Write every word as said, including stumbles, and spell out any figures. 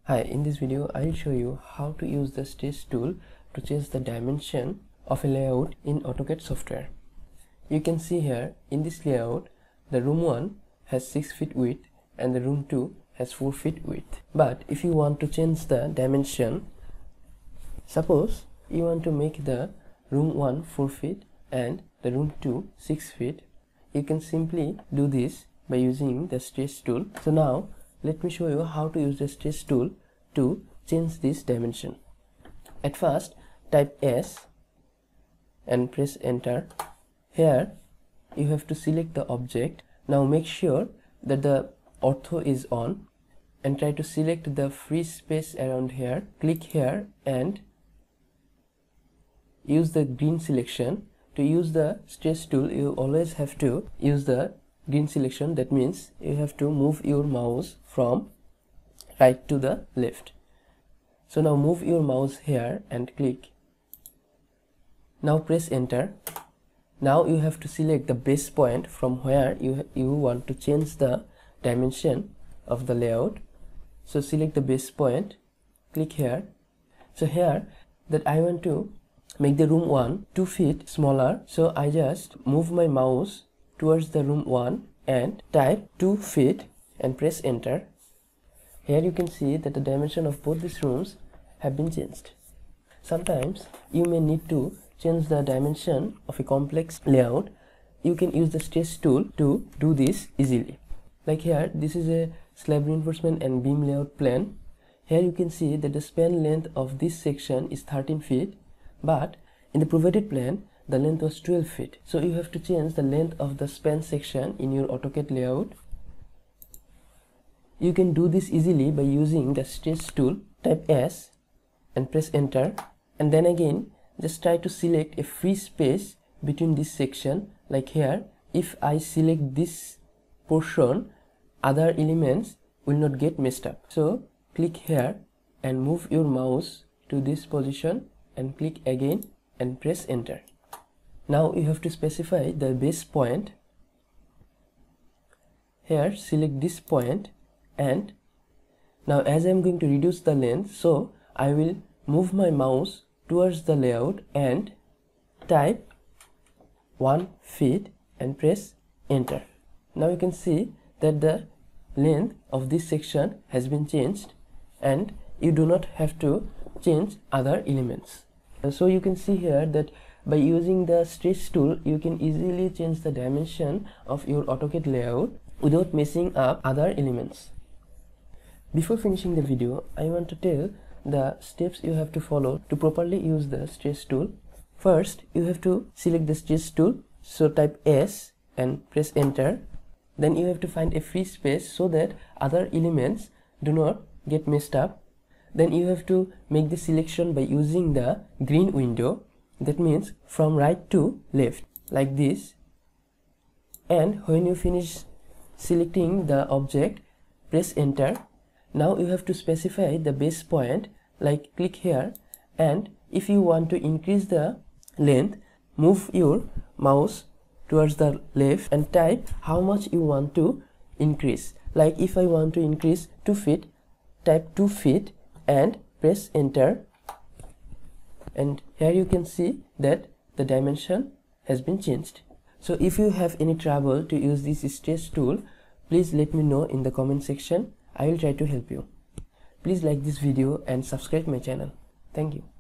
Hi, in this video I will show you how to use the Sketch tool to change the dimension of a layout in AutoCAD software. You can see here in this layout the room one has six feet width and the room two has four feet width. But if you want to change the dimension, suppose you want to make the room one four feet and the room two six feet, you can simply do this by using the Sketch tool. So now let me show you how to use the Sketch tool to change this dimension. At first type S and press enter. Here you have to select the object. Now make sure that the ortho is on and try to select the free space around here. Click here and use the green selection. To use the Sketch tool, you always have to use the green selection. That means you have to move your mouse from right to the left. So now move your mouse here and click. Now press enter. Now you have to select the base point from where you, you want to change the dimension of the layout. So select the base point, click here. So here that I want to make the room one two feet smaller, so I just move my mouse towards the room one and type two feet and press enter. Here you can see that the dimension of both these rooms have been changed. Sometimes you may need to change the dimension of a complex layout. You can use the Sketch tool to do this easily. Like here, this is a slab reinforcement and beam layout plan. Here you can see that the span length of this section is thirteen feet, but in the provided plan the length was twelve feet. So you have to change the length of the span section in your AutoCAD layout. You can do this easily by using the Sketch tool. Type S and press enter, and then again just try to select a free space between this section. Like here, if I select this portion, other elements will not get messed up. So click here and move your mouse to this position and click again and press enter. Now you have to specify the base point. Here select this point, and now as I am going to reduce the length, so I will move my mouse towards the layout and type one feet and press enter. Now you can see that the length of this section has been changed and you do not have to change other elements. So you can see here that by using the Sketch tool you can easily change the dimension of your AutoCAD layout without messing up other elements. Before finishing the video, I want to tell the steps you have to follow to properly use the Sketch tool. First, you have to select the Sketch tool, so type S and press enter. Then you have to find a free space so that other elements do not get messed up. Then you have to make the selection by using the green window. That means from right to left, like this. And when you finish selecting the object, press enter. Now you have to specify the base point, like click here, and if you want to increase the length, move your mouse towards the left and type how much you want to increase. Like if I want to increase two feet, type two feet and press enter, and here you can see that the dimension has been changed. So if you have any trouble to use this Sketch tool, please let me know in the comment section. I will try to help you. Please like this video and subscribe my channel. Thank you.